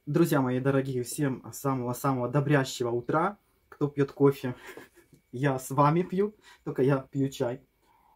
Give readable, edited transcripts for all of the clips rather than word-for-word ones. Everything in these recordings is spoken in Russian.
Друзья мои дорогие, всем самого-самого добрящего утра. Кто пьет кофе, я с вами пью, только я пью чай.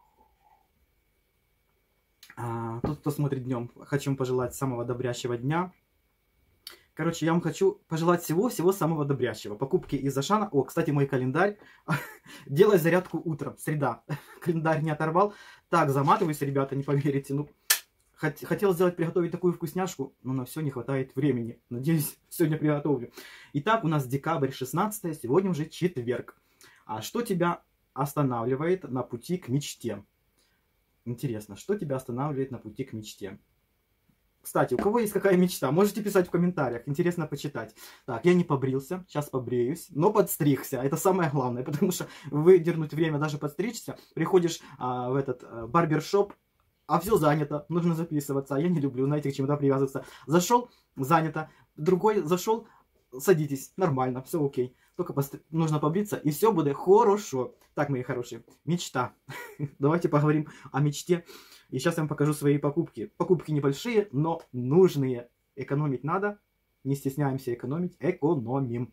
Тот, кто смотрит днем, хочу вам пожелать самого добрящего дня. Короче, я вам хочу пожелать всего самого добрящего. Покупки из Ашана. О, кстати, мой календарь. Делай зарядку утром, среда. Календарь не оторвал. Так, заматываюсь, ребята, не поверите. Ну, хотел приготовить такую вкусняшку, но на все не хватает времени. Надеюсь, сегодня приготовлю. Итак, у нас декабрь 16, сегодня уже четверг. А что тебя останавливает на пути к мечте? Интересно, что тебя останавливает на пути к мечте? Кстати, у кого есть какая мечта? Можете писать в комментариях, интересно почитать. Так, я не побрился, сейчас побреюсь, но подстригся. Это самое главное, потому что выдернуть время даже подстричься. Приходишь в этот барбершоп, а все занято, нужно записываться. А я не люблю, знаете, к чему-то привязываться. Зашел, занято. Другой зашел, садитесь, нормально, все окей. Только нужно побриться, и все будет хорошо. Так, мои хорошие, мечта. Давайте поговорим о мечте. И сейчас я вам покажу свои покупки. Покупки небольшие, но нужные. Экономить надо. Не стесняемся экономить. Экономим.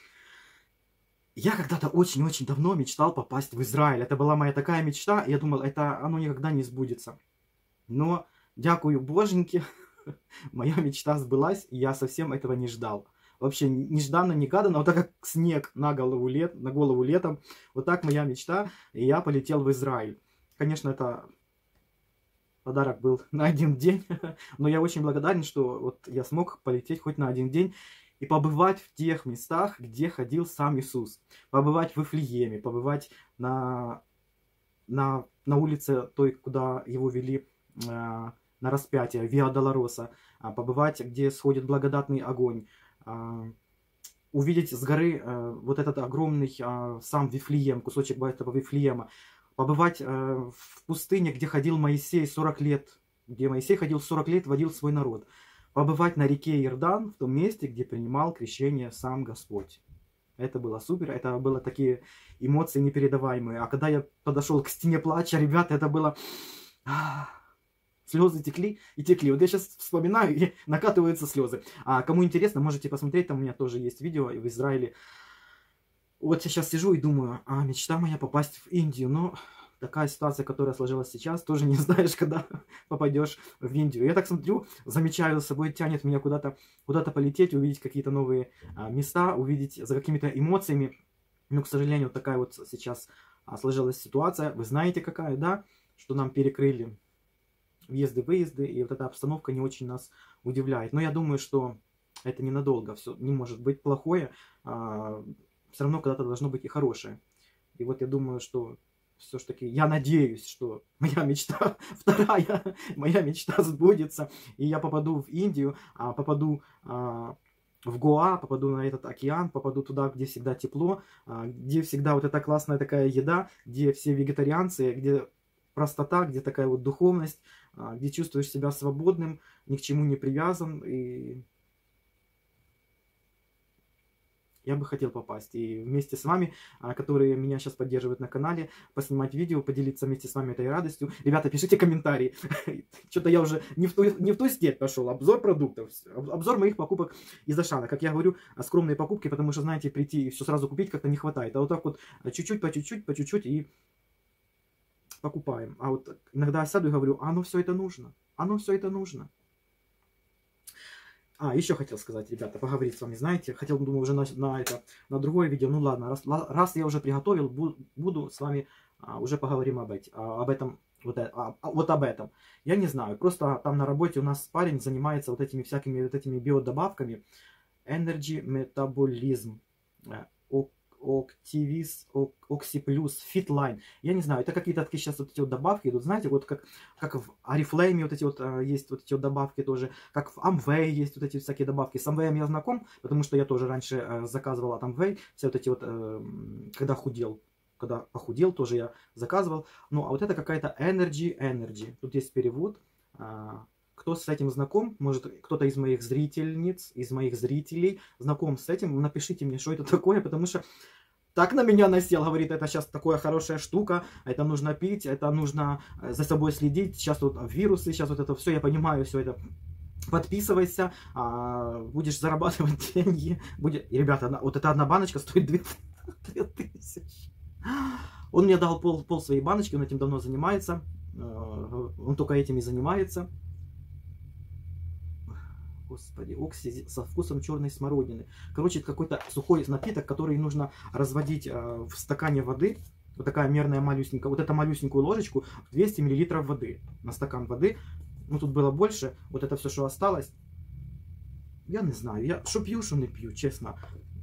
Я когда-то очень-очень давно мечтал попасть в Израиль. Это была моя такая мечта. И я думал, оно никогда не сбудется. Но, дякую боженьке, моя мечта сбылась, и я совсем этого не ждал. Вообще нежданно-негаданно, вот так как снег на голову летом, вот так моя мечта, и я полетел в Израиль. Конечно, это подарок был на один день, но я очень благодарен, что вот я смог полететь хоть на один день и побывать в тех местах, где ходил сам Иисус. Побывать в Вифлееме, побывать на улице той, куда его вели на распятие, Виа Долороса, побывать, где сходит благодатный огонь, увидеть с горы вот этот огромный сам Вифлеем, кусочек этого Вифлеема, побывать в пустыне, где ходил Моисей 40 лет, где Моисей ходил 40 лет, водил свой народ, побывать на реке Иордан, в том месте, где принимал крещение сам Господь. Это было супер, это были такие эмоции непередаваемые. А когда я подошел к стене плача, ребята, это было... Слезы текли и текли. Вот я сейчас вспоминаю, и накатываются слезы. А кому интересно, можете посмотреть, там у меня тоже есть видео в Израиле. Вот я сейчас сижу и думаю, мечта моя попасть в Индию. Но такая ситуация, которая сложилась сейчас, тоже не знаешь, когда попадешь в Индию. Я так смотрю, замечаю, за собой тянет меня куда-то полететь, увидеть какие-то новые места, увидеть за какими-то эмоциями. Но, к сожалению, вот такая вот сейчас сложилась ситуация. Вы знаете какая, да? Что нам перекрыли въезды-выезды, и вот эта обстановка не очень нас удивляет. Но я думаю, что это ненадолго, все не может быть плохое, все равно когда-то должно быть и хорошее. И вот я думаю, что все-таки, я надеюсь, что моя мечта, вторая моя мечта сбудется, и я попаду в Индию, попаду в Гоа, попаду на этот океан, попаду туда, где всегда тепло, где всегда вот эта классная такая еда, где все вегетарианцы, где простота, где такая вот духовность, где чувствуешь себя свободным, ни к чему не привязан. И я бы хотел попасть. И вместе с вами, которые меня сейчас поддерживают на канале, поснимать видео, поделиться вместе с вами этой радостью. Ребята, пишите комментарии. Что-то я уже не в ту степь пошел. Обзор продуктов. Обзор моих покупок из Ашана. Как я говорю, скромные покупки, потому что, знаете, прийти и все сразу купить как-то не хватает. А вот так вот чуть-чуть, по чуть-чуть и покупаем. А вот иногда я сяду и говорю, оно все это нужно. Оно все это нужно. Еще хотел сказать, ребята, поговорить с вами, знаете, хотел, думаю, уже на другое видео. Ну ладно, раз я уже приготовил, буду с вами уже поговорим об этом. Вот об этом. Я не знаю, просто там на работе у нас парень занимается вот этими всякими вот этими биодобавками. Energy Metabolism. Октивис, Оксиплюс, Фитлайн. Я не знаю, это какие-то такие сейчас вот эти вот добавки идут, знаете, вот как в Oriflame вот эти вот есть вот эти вот добавки тоже, как в Amway есть вот эти всякие добавки. С Amway я знаком, потому что я тоже раньше заказывал от Amway все вот эти вот, когда похудел, тоже я заказывал. Ну, а вот это какая-то Energy. Тут есть перевод. Кто с этим знаком, может кто-то из моих зрительниц, из моих зрителей знаком с этим, напишите мне, что это такое, потому что так на меня насел, говорит, это сейчас такая хорошая штука, это нужно пить, это нужно за собой следить, сейчас вот вирусы, сейчас вот это все, я понимаю, все это Подписывайся, будешь зарабатывать деньги. И, ребята, вот эта одна баночка стоит 2000. Он мне дал пол своей баночки, он этим давно занимается. Он только этим и занимается. Господи, окси со вкусом черной смородины. Короче, это какой-то сухой напиток, который нужно разводить в стакане воды. Вот такая мерная малюсенькая. Вот эту малюсенькую ложечку 200 мл воды на стакан воды. Ну, тут было больше. Вот это все, что осталось. Я не знаю. Я что пью, что не пью, честно.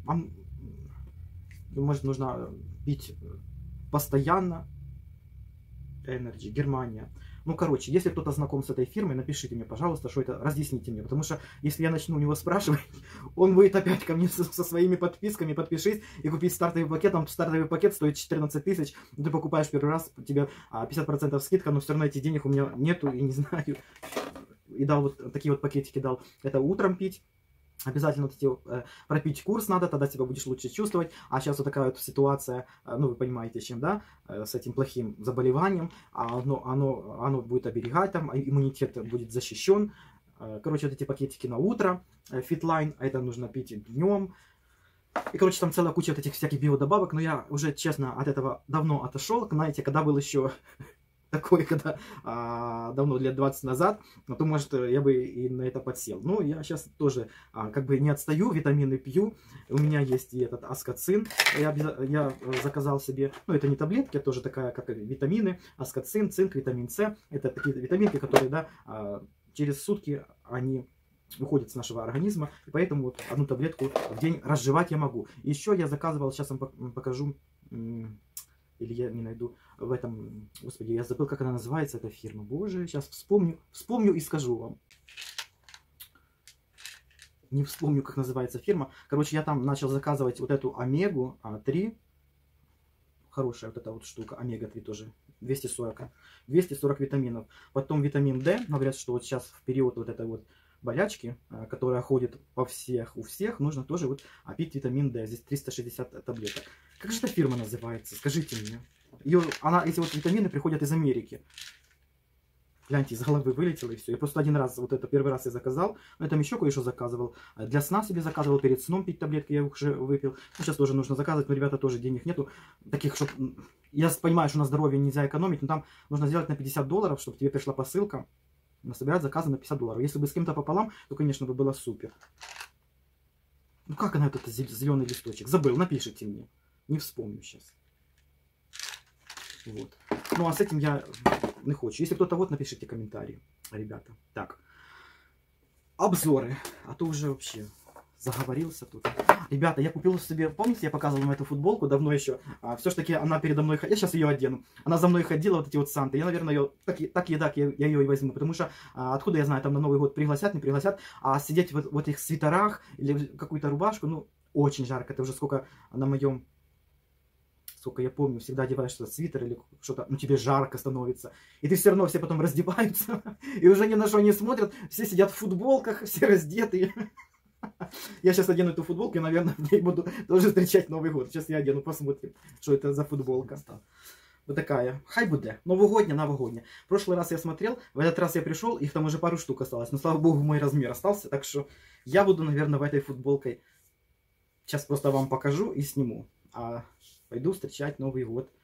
Может, нужно пить постоянно. Energy, Германия. Ну, короче, если кто-то знаком с этой фирмой, напишите мне, пожалуйста, что это, разъясните мне. Потому что, если я начну у него спрашивать, он будет опять ко мне со своими подписками, подпишись и купить стартовый пакет. Там стартовый пакет стоит 14 тысяч. Ты покупаешь первый раз, у тебя 50% скидка, но все равно этих денег у меня нету и не знаю. И дал вот такие вот пакетики дал. Это утром пить. Обязательно вот эти, пропить курс надо, тогда себя будешь лучше чувствовать. А сейчас вот такая вот ситуация, ну вы понимаете, с чем, да, с этим плохим заболеванием. Оно будет оберегать, там иммунитет будет защищен. Короче, вот эти пакетики на утро, Fitline, это нужно пить днем. И, короче, там целая куча вот этих всяких биодобавок, но я уже, честно, от этого давно отошел. Знаете, когда был еще такой, когда давно, лет 20 назад, то, может, я бы и на это подсел. Но я сейчас тоже как бы не отстаю, витамины пью. У меня есть и этот аскоцин. Я заказал себе, ну, это не таблетки, это тоже такая, как витамины, аскоцин, цинк, витамин С. Это такие витаминки, которые, да, через сутки они выходят с нашего организма, и поэтому вот одну таблетку в день разжевать я могу. Еще я заказывал, сейчас вам покажу, или я не найду в этом, господи, я забыл, как она называется, эта фирма. Боже, сейчас вспомню и скажу вам. Не вспомню, как называется фирма. Короче, я там начал заказывать вот эту омегу-3. Хорошая вот эта вот штука, омега-3 тоже. 240 витаминов. Потом витамин D. Говорят, что вот сейчас в период вот этой вот болячки, которая ходит у всех, нужно тоже вот пить витамин D. Здесь 360 таблеток. Как же эта фирма называется? Скажите мне. Эти вот витамины приходят из Америки. Гляньте, из головы вылетело и все. Я просто один раз, вот это первый раз я заказал. Но там еще кое-что заказывал. Для сна себе заказывал, перед сном пить таблетки, я их уже выпил. Ну, сейчас тоже нужно заказывать, но, ребята, тоже денег нету. Таких, чтобы... Я понимаю, что на здоровье нельзя экономить, но там нужно сделать на $50, чтобы тебе пришла посылка. Собирать заказы на $50. Если бы с кем-то пополам, то, конечно, бы было супер. Ну, как она, этот зеленый листочек? Забыл, напишите мне. Не вспомню сейчас. Вот. Ну, а с этим я не хочу. Если кто-то вот, напишите комментарии, ребята. Так. Обзоры. А то уже вообще заговорился тут. Ребята, я купил себе, помните, я показывал вам эту футболку давно еще. Все ж таки она передо мной, я сейчас ее одену. Она за мной ходила, вот эти вот санты. Я, наверное, ее, так я ее и возьму. Потому что, откуда я знаю, там на Новый год пригласят, не пригласят. А сидеть в этих свитерах или какую-то рубашку, ну, очень жарко. Это уже сколько на моем... Сколько я помню, всегда одеваешь что-то, свитер или что-то, ну тебе жарко становится. И ты все равно, все потом раздеваются, и уже ни на что не смотрят, все сидят в футболках, все раздетые. Я сейчас одену эту футболку и, наверное, в ней буду тоже встречать Новый год. Сейчас я одену, посмотрим, что это за футболка. Вот такая. Хай буде. Новогодняя. В прошлый раз я смотрел, в этот раз я пришел, их там уже пару штук осталось. Но, слава богу, мой размер остался. Так что я буду, наверное, в этой футболкой. Сейчас просто вам покажу и сниму. Пойду встречать Новый год.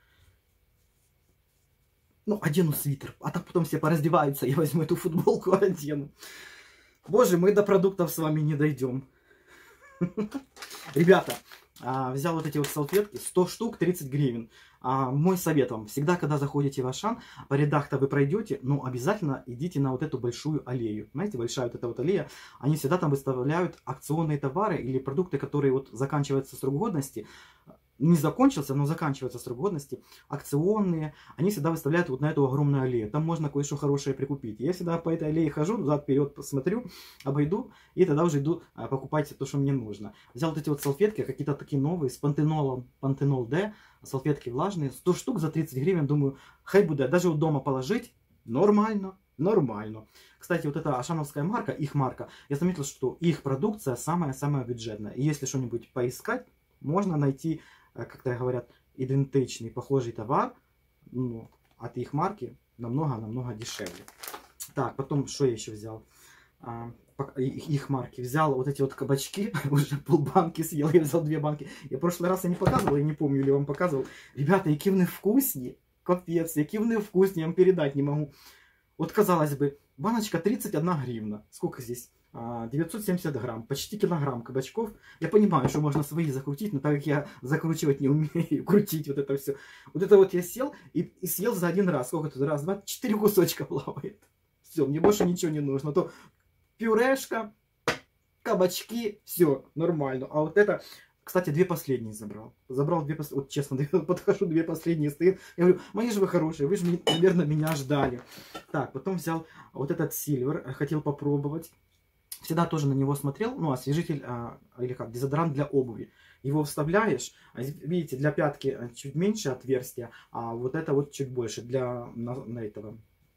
Ну, одену свитер. А так потом все пораздеваются. Я возьму эту футболку, одену. Боже, мы до продуктов с вами не дойдем. Ребята, взял вот эти вот салфетки. 100 штук, 30 гривен. Мой совет вам. Всегда, когда заходите в Ашан, по рядах-то вы пройдете, но обязательно идите на вот эту большую аллею. Знаете, большая вот эта вот аллея. Они всегда там выставляют акционные товары или продукты, которые вот заканчиваются срок годности. Не закончился, но заканчивается срок годности, акционные, они всегда выставляют вот на эту огромную аллею. Там можно кое-что хорошее прикупить. Я всегда по этой аллее хожу, взад-вперед посмотрю, обойду, и тогда уже иду покупать то, что мне нужно. Взял вот эти вот салфетки, какие-то такие новые, с пантенолом, пантенол D, салфетки влажные, 100 штук за 30 гривен, думаю, хай будет, даже вот дома положить, нормально. Кстати, вот эта ашановская марка, их марка, я заметил, что их продукция самая-самая бюджетная. И если что-нибудь поискать, можно найти, как-то говорят, идентичный, похожий товар, ну, от их марки намного-намного дешевле. Так, потом, что я еще взял? их марки. Взял вот эти вот кабачки, уже полбанки съел, я взял 2 банки. Я в прошлый раз я не показывал, я не помню, или вам показывал. Ребята, які вони вкусні, капец, які вони вкусні, я вам передать не могу. Вот казалось бы, баночка 31 гривна. Сколько здесь? 970 грамм, почти килограмм кабачков. Я понимаю, что можно свои закрутить, но так как я закручивать не умею, крутить вот это все. Вот это вот я сел и съел за один раз. Сколько тут? Раз, два, 4 кусочка плавает. Все, мне больше ничего не нужно. То пюрешка, кабачки, все, нормально. А вот это, кстати, 2 последние забрал. Забрал 2 последние, вот честно, подхожу, 2 последние стоят. Я говорю, мои же вы хорошие, вы же, наверное, меня ждали. Так, потом взял вот этот сильвер, хотел попробовать. Всегда тоже на него смотрел, ну, освежитель, или как, дезодорант для обуви. Его вставляешь, видите, для пятки чуть меньше отверстия, а вот это вот чуть больше, для на этого,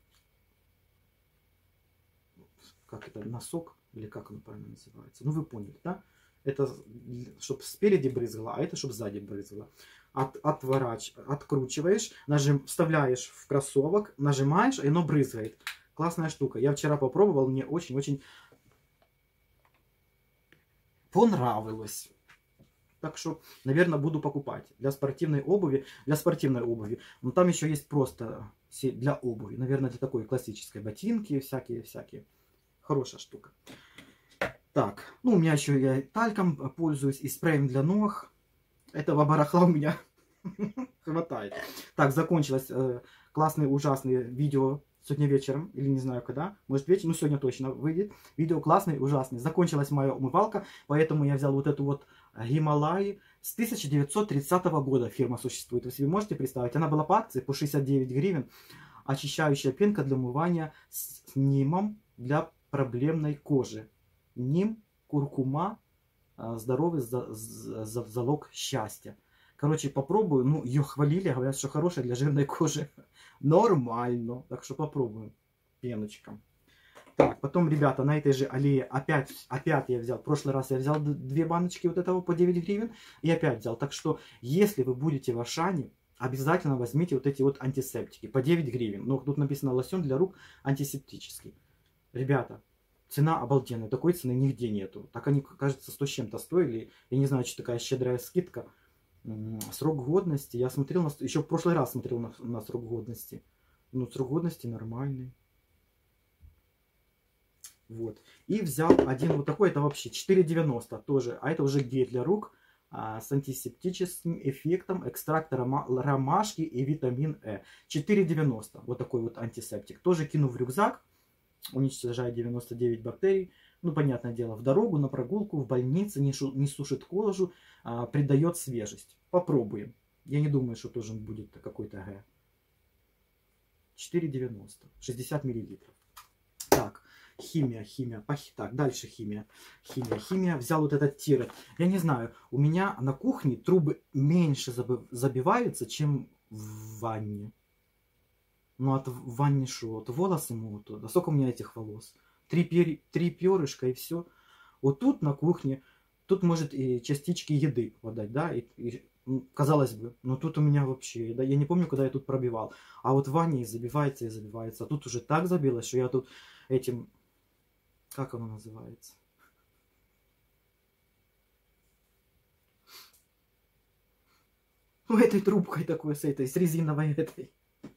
как это, носок, или как он правильно называется. Ну, вы поняли, да? Это, чтобы спереди брызгало, а это, чтобы сзади брызгало. Откручиваешь, вставляешь в кроссовок, нажимаешь, и оно брызгает. Классная штука. Я вчера попробовал, мне очень-очень понравилось. Так что, наверное, буду покупать для спортивной обуви. Но там еще есть просто для обуви. Наверное, для такой классической ботинки, всякие. Хорошая штука. Так, ну у меня еще я тальком пользуюсь и спреем для ног. Этого барахла у меня хватает. Так, закончилось классное, ужасное видео. Сегодня вечером, или не знаю когда, может вечером, ну сегодня точно выйдет. Видео классный, ужасный. Закончилась моя умывалка, поэтому я взял вот эту вот Гималаи. С 1930 года фирма существует. Вы себе можете представить? Она была по акции по 69 гривен. Очищающая пенка для умывания с нимом для проблемной кожи. Ним, куркума, здоровый залог счастья. Короче, попробую. Ну, ее хвалили, говорят, что хорошая для жирной кожи. Нормально. Так что попробуем. Пеночка. Так, потом, ребята, на этой же аллее опять я взял. В прошлый раз я взял 2 баночки вот этого по 9 гривен. И опять взял. Так что, если вы будете в Ашане, обязательно возьмите вот эти вот антисептики по 9 гривен. Ну, тут написано лосьон для рук антисептический. Ребята, цена обалденная. Такой цены нигде нету. Так они, кажется, 100 с чем-то стоили. Я не знаю, что такая щедрая скидка. Срок годности. Я смотрел, еще в прошлый раз смотрел на срок годности. Ну, срок годности нормальный. Вот. И взял один вот такой. Это вообще 4,90 тоже. А это уже гель для рук с антисептическим эффектом, экстракт ромашки и витамин Э. 4,90. Вот такой вот антисептик. Тоже кину в рюкзак. Уничтожает 99 бактерий. Ну, понятное дело, в дорогу, на прогулку, в больнице, не сушит кожу, придает свежесть. Попробуем. Я не думаю, что тоже будет какой-то Г. 4,90. 60 миллилитров. Так, химия. Так, дальше химия. Взял вот этот тирет. Я не знаю, у меня на кухне трубы меньше забиваются, чем в ванне. Ну, от ванны что? От волосы могут. Да сколько у меня этих волос? 3 перышка и все. Вот тут на кухне, тут может и частички еды подать, да, казалось бы, но тут у меня вообще, да, я не помню, когда я тут пробивал. А вот в ванне забивается. А тут уже так забилось, что я тут этим, как оно называется? Ну, этой трубкой такой, с резиновой этой.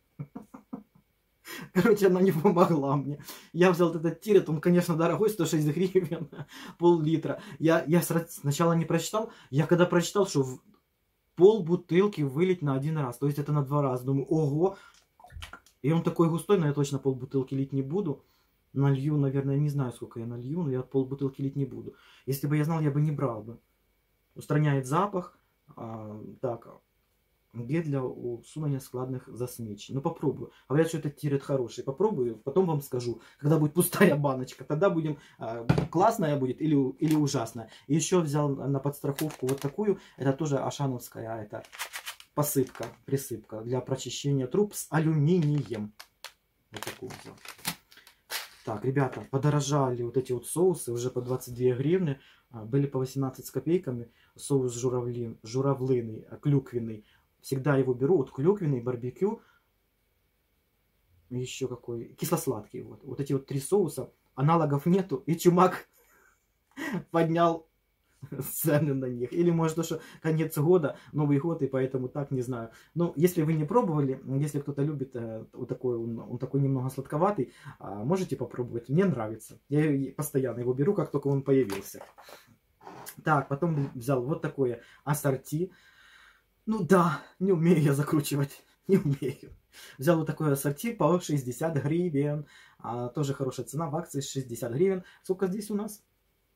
Короче, она не помогла мне. Я взял этот тирет, он, конечно, дорогой, 106 гривен, пол-литра. Я сначала не прочитал, я когда прочитал, что пол-бутылки вылить на 1 раз, то есть это на 2 раза. Думаю, ого, и он такой густой, но я точно пол-бутылки лить не буду. Налью, наверное, не знаю, сколько я налью, но я пол-бутылки лить не буду. Если бы я знал, я бы не брал бы. Устраняет запах, так, гель для усунения складных засмечений. Ну, попробую. Говорят, что этот тирет хороший. Попробую, потом вам скажу, когда будет пустая баночка. Тогда будем, классная будет или ужасная. И еще взял на подстраховку вот такую. Это тоже ашановская, это присыпка для прочищения труб с алюминием. Вот такую взял. Так, ребята, подорожали вот эти вот соусы уже по 22 гривны. Были по 18 с копейками. Соус журавлиный, клюквенный. Всегда его беру. Вот клюквенный, барбекю. Еще какой. Кисло-сладкий. Вот эти вот 3 соуса аналогов нету, и чумак поднял цены на них. Или может, то, что конец года, Новый год, и поэтому так, не знаю. Но если вы не пробовали, если кто-то любит вот такой, он такой немного сладковатый, можете попробовать. Мне нравится. Я постоянно его беру, как только он появился. Так, потом взял вот такое ассорти. Ну да, не умею я закручивать. Не умею. Взял вот такое ассорти по 60 гривен. Тоже хорошая цена в акции, 60 гривен. Сколько здесь у нас?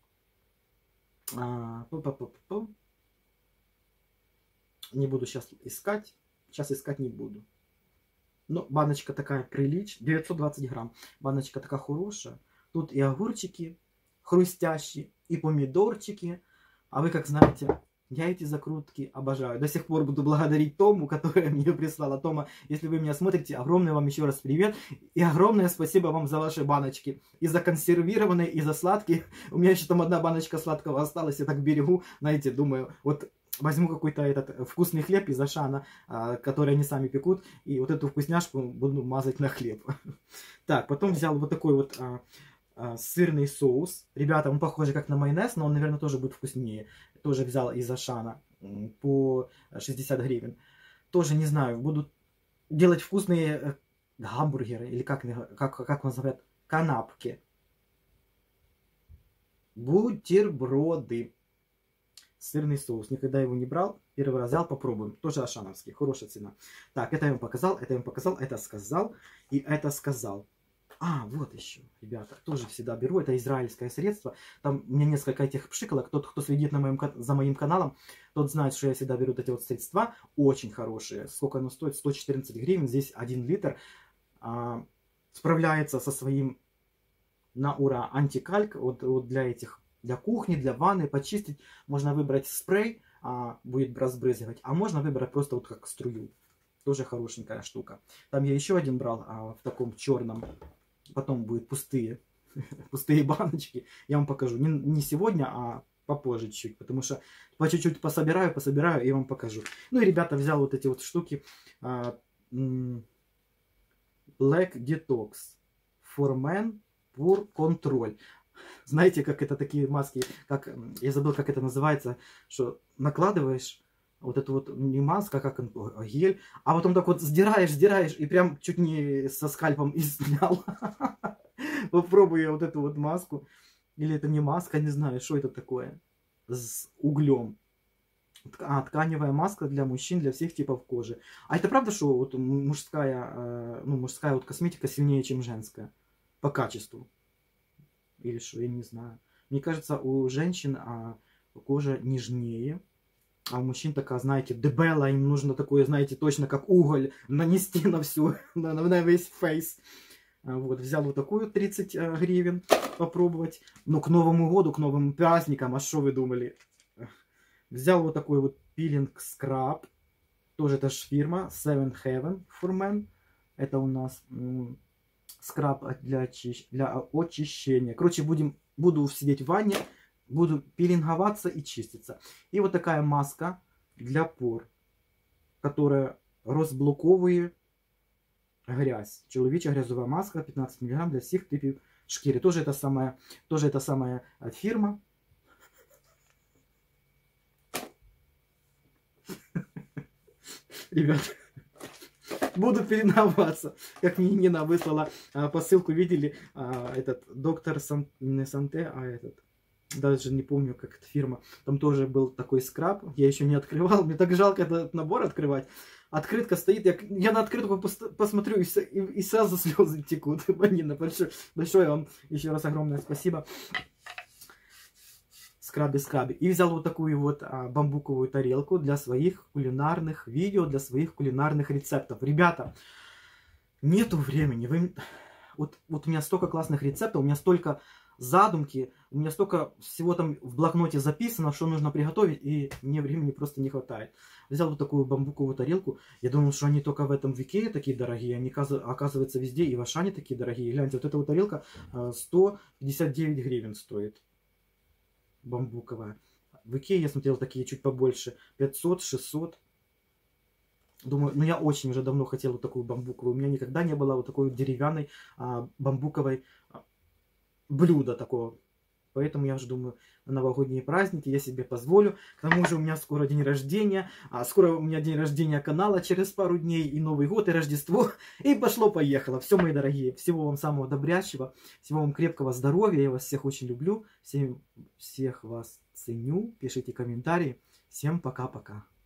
Не буду сейчас искать. Сейчас искать не буду. Но баночка такая приличная. 920 грамм. Баночка такая хорошая. Тут и огурчики хрустящие, и помидорчики. А вы как знаете, я эти закрутки обожаю. До сих пор буду благодарить Тому, которая мне прислала. Тома, если вы меня смотрите, огромный вам еще раз привет. И огромное спасибо вам за ваши баночки. И за консервированные, и за сладкие. У меня еще там одна баночка сладкого осталась. Я так берегу, знаете, думаю, вот возьму какой-то этот вкусный хлеб из Ашана, который они сами пекут. И вот эту вкусняшку буду мазать на хлеб. Так, потом взял вот такой вот сырный соус. Ребята, он похож как на майонез, но он, наверное, тоже будет вкуснее. Тоже взял из Ашана по 60 гривен. Тоже не знаю, буду делать вкусные гамбургеры, или как называют, канапки. Бутерброды. Сырный соус. Никогда его не брал. Первый раз взял, попробуем. Тоже ашановский. Хорошая цена. Так, это я вам показал, это сказал и это сказал. Вот еще, ребята, тоже всегда беру. Это израильское средство. Там у меня несколько этих пшикалок. Тот, кто следит за моим каналом, тот знает, что я всегда беру вот эти вот средства. Очень хорошие. Сколько оно стоит? 114 гривен. Здесь 1 литр. Справляется со своим на ура антикальк. Вот для кухни, для ванны, почистить. Можно выбрать спрей, будет разбрызгивать. А можно выбрать просто вот как струю. Тоже хорошенькая штука. Там я еще один брал в таком черном. Потом будут пустые баночки. Я вам покажу. Не сегодня, а попозже чуть-чуть. Потому что по чуть-чуть пособираю и вам покажу. Ну и, ребята, взял вот эти вот штуки. Black Detox. For Men Pure Control. Знаете, как это такие маски, я забыл, как это называется, что накладываешь вот эту вот не маска, как гель, а потом так вот сдираешь, и прям чуть не со скальпом и снял. Попробую я вот эту вот маску. Или это не маска, не знаю, что это такое. С углем. Тканевая маска для мужчин, для всех типов кожи. А это правда, что вот мужская вот косметика сильнее, чем женская? По качеству. Или что, я не знаю. Мне кажется, у женщин кожа нежнее. А у мужчин такая, знаете, дебела, им нужно такое, знаете, точно как уголь нанести на всю, на весь фейс. Вот, взял вот такую 30 гривен попробовать. Но к Новому году, к новым праздникам, а что вы думали? Взял вот такой вот пилинг скраб. Тоже это же фирма Seven Heaven for Men. Это у нас скраб для очищения. Короче, буду сидеть в ванне. Буду пилинговаться и чиститься. И вот такая маска для пор, которая розблоковує грязь. Чоловіча грязова маска 15 мг для всех типов шкіры. Тоже это самая фирма. Ребят, буду пилинговаться. Как мне Нина выслала посылку, видели, этот доктор Санте, даже не помню, как эта фирма. Там тоже был такой скраб. Я еще не открывал. Мне так жалко этот набор открывать. Открытка стоит. Я на открытку посмотрю, и сразу слезы текут. Нина, большое вам еще раз огромное спасибо. Скраби. И взял вот такую вот бамбуковую тарелку для своих кулинарных видео, для своих кулинарных рецептов. Ребята, нету времени. Вот у меня столько классных рецептов, у меня столько задумки, у меня столько всего там в блокноте записано, что нужно приготовить, и мне времени просто не хватает. Взял вот такую бамбуковую тарелку. Я думал, что они только в этом в Икее такие дорогие, они, оказывается, везде и в Ашане такие дорогие. Гляньте, вот эта вот тарелка 159 гривен стоит. Бамбуковая. В Икее я смотрел такие чуть побольше. 500-600. Думаю, я очень уже давно хотел вот такую бамбуковую. У меня никогда не было вот такой вот деревянной бамбуковой блюда такого. Поэтому я уже думаю, на новогодние праздники я себе позволю. К тому же у меня скоро день рождения, а скоро у меня день рождения канала через пару дней, и Новый год, и Рождество. И пошло-поехало. Все, мои дорогие, всего вам самого добрящего, всего вам крепкого здоровья. Я вас всех очень люблю, всех вас ценю. Пишите комментарии. Всем пока-пока.